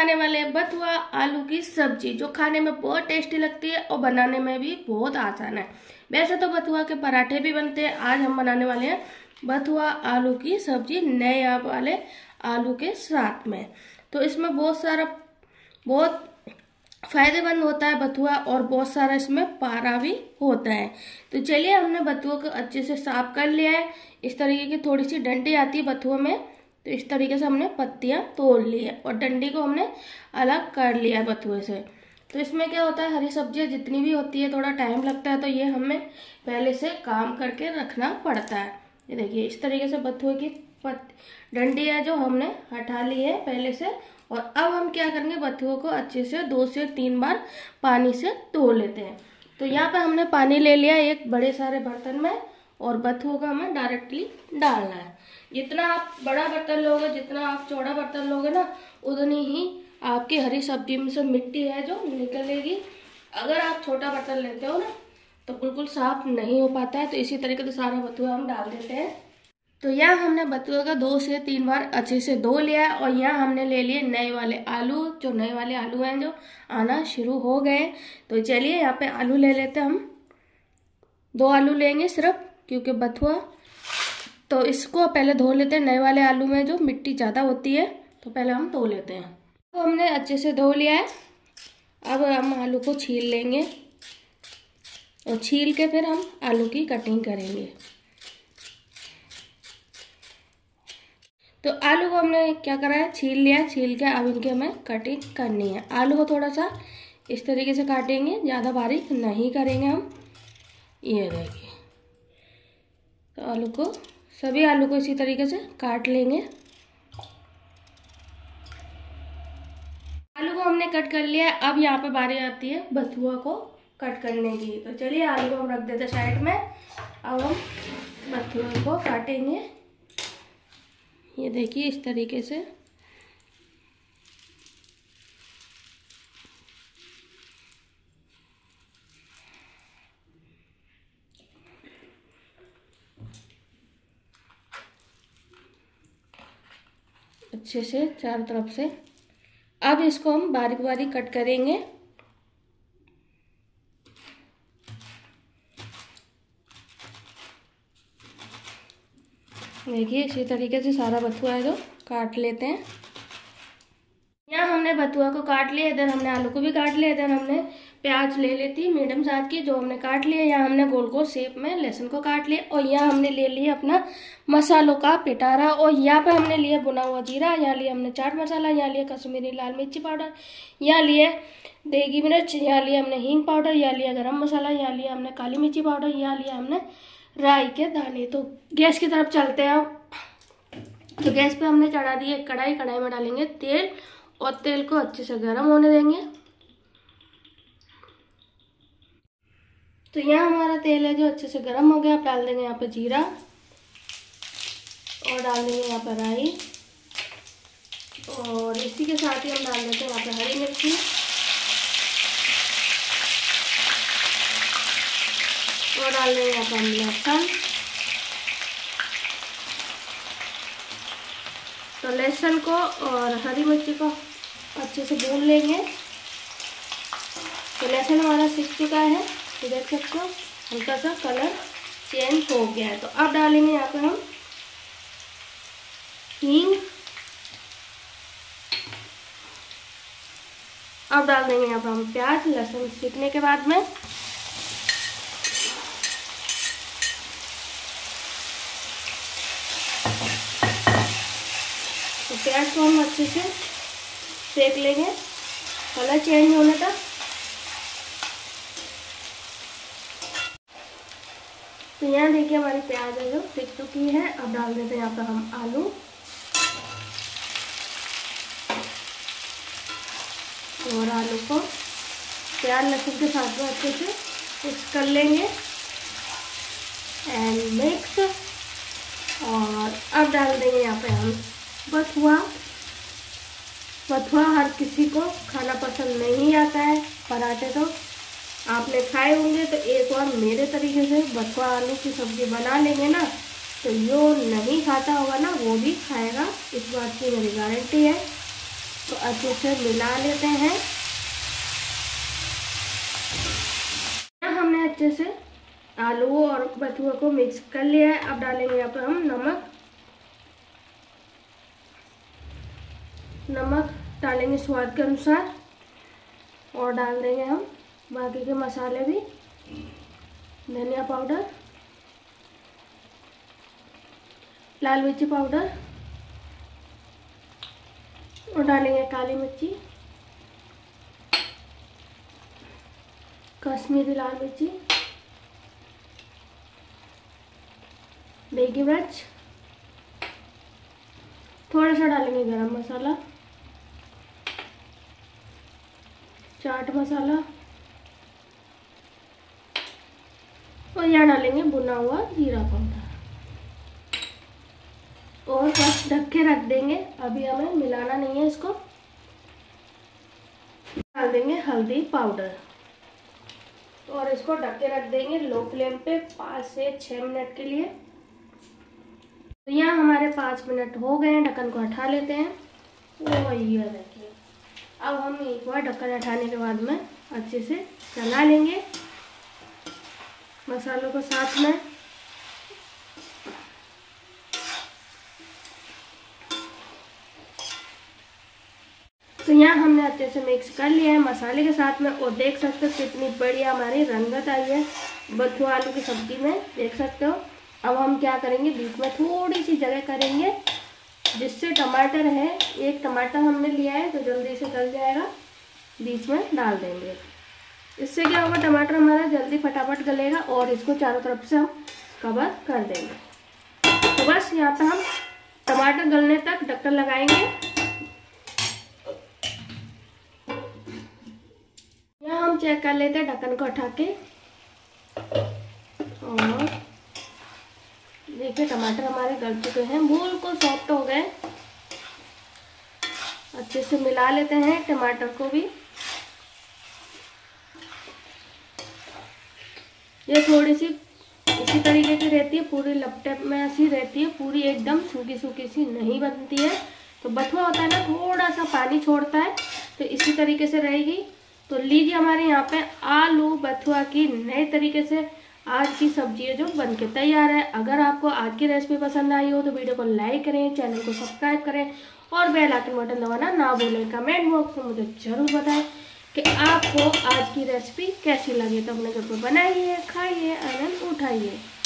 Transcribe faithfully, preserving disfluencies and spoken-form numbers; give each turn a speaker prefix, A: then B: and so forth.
A: बनाने वाले हैं बथुआ आलू की सब्जी, जो खाने में बहुत टेस्टी लगती है और बनाने में भी बहुत आसान है। वैसे तो बथुआ के पराठे भी बनते हैं, आज हम बनाने वाले हैं बथुआ आलू की सब्जी नए आप वाले आलू के साथ में। तो इसमें बहुत सारा बहुत फायदेमंद होता है बथुआ और बहुत सारा इसमें पारा भी होता है। तो चलिए, हमने बथुआ को अच्छे से साफ कर लिया है। इस तरीके की थोड़ी सी डंडी आती है बथुआ में, तो इस तरीके से हमने पत्तियां तोड़ ली है और डंडी को हमने अलग कर लिया है बथुए से। तो इसमें क्या होता है, हरी सब्जियां जितनी भी होती है थोड़ा टाइम लगता है, तो ये हमें पहले से काम करके रखना पड़ता है। ये देखिए, इस तरीके से बथुए की पत डंडी है जो हमने हटा ली है पहले से। और अब हम क्या करेंगे, बथुओं को अच्छे से दो से तीन बार पानी से धो लेते हैं। तो यहाँ पे हमने पानी ले लिया एक बड़े सारे बर्तन में और बथुओं का हमें डायरेक्टली डालना है। जितना आप बड़ा बर्तन लोगे, जितना आप चौड़ा बर्तन लोगे ना, उतनी ही आपकी हरी सब्जी में से मिट्टी है जो निकलेगी। अगर आप छोटा बर्तन लेते हो ना तो बिल्कुल साफ नहीं हो पाता है। तो इसी तरीके से सारा बथुआ हम डाल देते हैं। तो यहाँ हमने बथुआ का दो से तीन बार अच्छे से धो लिया है और यहाँ हमने ले लिए नए वाले आलू, जो नए वाले आलू हैं जो आना शुरू हो गए। तो चलिए, यहाँ पे आलू ले लेते हैं हम। दो आलू लेंगे सिर्फ, क्योंकि बथुआ, तो इसको पहले धो लेते हैं। नए वाले आलू में जो मिट्टी ज़्यादा होती है तो पहले हम धो लेते हैं। तो हमने अच्छे से धो लिया है। अब हम आलू को छील लेंगे और छील के फिर हम आलू की कटिंग करेंगे। तो आलू को हमने क्या करा है, छील लिया। छील के अब इनके हमें कटिंग करनी है। आलू को थोड़ा सा इस तरीके से काटेंगे, ज़्यादा बारीक नहीं करेंगे हम। ये देखिए, तो आलू को, सभी आलू को इसी तरीके से काट लेंगे। आलू को हमने कट कर लिया है। अब यहाँ पे बारी आती है बथुआ को कट करने की। तो चलिए, आलू को हम रख देते साइड में। अब हम बथुआ को काटेंगे। ये देखिए, इस तरीके से। अच्छे से चारों तरफ से। अब इसको हम बारीक बारीक कट करेंगे। देखिए, इसी तरीके से सारा बथुआ है जो काट लेते हैं। यहाँ हमने बथुआ को काट लिया, इधर हमने आलू को भी काट लिया। इधर हमने प्याज ले लेती मीडियम साइज की, जो हमने काट लिया। यहाँ हमने गोल गोल शेप में लहसुन को काट लिया। और यहाँ हमने ले लिया अपना मसालों का पिटारा। और यहाँ पे हमने लिया भुना हुआ जीरा, यहाँ लिया हमने चाट मसाला, यहाँ लिया कश्मीरी लाल मिर्ची पाउडर, यहाँ लिया देगी मिर्च, यहाँ लिया हमने हींग पाउडर, यहाँ लिया गरम मसाला, यहाँ लिया हमने काली मिर्ची पाउडर, यहाँ लिया हमने राई के दाने। तो गैस की तरफ चलते हैं। तो गैस पे हमने चढ़ा दी है कढ़ाई। कढ़ाई में डालेंगे तेल और तेल को अच्छे से गर्म होने देंगे। तो यहाँ हमारा तेल है जो अच्छे से गर्म हो गया। आप डाल देंगे यहाँ पे जीरा और डाल देंगे यहाँ पर राई, और इसी के साथ ही हम डाल देते हैं यहाँ पे हरी मिर्ची और डाल देंगे यहाँ पर लहसुन। तो लहसुन को और हरी मिर्ची को अच्छे से भून लेंगे। तो लहसुन हमारा सीख चुका है, तो देख सकते हो हल्का सा कलर चेंज हो गया है। तो अब डालेंगे यहाँ पे हम हींग। अब डाल देंगे यहाँ पे हम प्याज, लहसुन सीखने के बाद में। तो प्याज को हम अच्छे से सेक लेंगे कलर चेंज होने तक। तो यहाँ देखिए, हमारी प्याज है जो सिक चुकी है। अब डाल देते हैं यहाँ पे हम आलू और आलू को प्याज लहसुन के साथ में अच्छे से मिक्स कर लेंगे एंड मिक्स। और अब डाल देंगे यहाँ पे हम बथुआ। बथुआ हर किसी को खाना पसंद नहीं आता है। पराठे तो आपने खाए होंगे, तो एक बार मेरे तरीके से बथुआ आलू की सब्जी बना लेंगे ना, तो जो नहीं खाता होगा ना वो भी खाएगा, इस बात की मेरी गारंटी है। तो अच्छे से मिला लेते हैं। हमने अच्छे से आलू और बथुआ को मिक्स कर लिया है। अब डालेंगे यहाँ पर हम नमक। नमक डालेंगे स्वाद के अनुसार और डाल देंगे हम बाकी के मसाले भी। धनिया पाउडर, लाल मिर्ची पाउडर और डालेंगे काली मिर्ची, कश्मीरी लाल मिर्ची, देगी मिर्च, थोड़ा सा डालेंगे गरम मसाला, चाट मसाला और यहाँ डालेंगे भुना हुआ जीरा पाउडर और बस ढक के रख देंगे। अभी हमें मिलाना नहीं है इसको। डाल देंगे हल्दी पाउडर और इसको ढक के रख देंगे लो फ्लेम पे पाँच से छः मिनट के लिए। तो यहाँ हमारे पाँच मिनट हो गए हैं। ढक्कन को हटा लेते हैं। ओ ये देखिए, अब हम एक बार ढक्कन हटाने के बाद में अच्छे से चला लेंगे मसालों को साथ में। तो यहाँ हमने अच्छे से मिक्स कर लिया है मसाले के साथ में और देख सकते हो कितनी बढ़िया हमारी रंगत आई है बथुआ आलू की सब्जी में, देख सकते हो। अब हम क्या करेंगे, बीच में थोड़ी सी जगह करेंगे जिससे टमाटर है, एक टमाटर हमने लिया है तो जल्दी से गल जाएगा, बीच में डाल देंगे। इससे क्या होगा, टमाटर हमारा जल्दी फटाफट गलेगा और इसको चारों तरफ से हम कवर कर देंगे। तो बस यहाँ पे हम टमाटर गलने तक ढक्कन लगाएंगे। यहाँ हम चेक कर लेते हैं ढक्कन को उठा के और देखिए टमाटर हमारे गल चुके हैं, बिल्कुल सॉफ्ट हो गए। अच्छे से मिला लेते हैं टमाटर को भी। ये थोड़ी सी इसी तरीके की रहती है, पूरी लपटे में ऐसी रहती है, पूरी एकदम सूखी सूखी सी नहीं बनती है। तो बथुआ होता है ना, थोड़ा सा पानी छोड़ता है, तो इसी तरीके से रहेगी। तो लीजिए हमारे यहाँ पे आलू बथुआ की नए तरीके से आज की सब्जी है जो बनके तैयार है। अगर आपको आज की रेसिपी पसंद आई हो तो वीडियो को लाइक करें, चैनल को सब्सक्राइब करें और बेल आइकन बटन दबाना ना भूलें। कमेंट बॉक्स में मुझे जरूर बताएं कि आपको आज की रेसिपी कैसी लगी। तो अपने घर पर बनाइए, खाइए, आनंद उठाइए।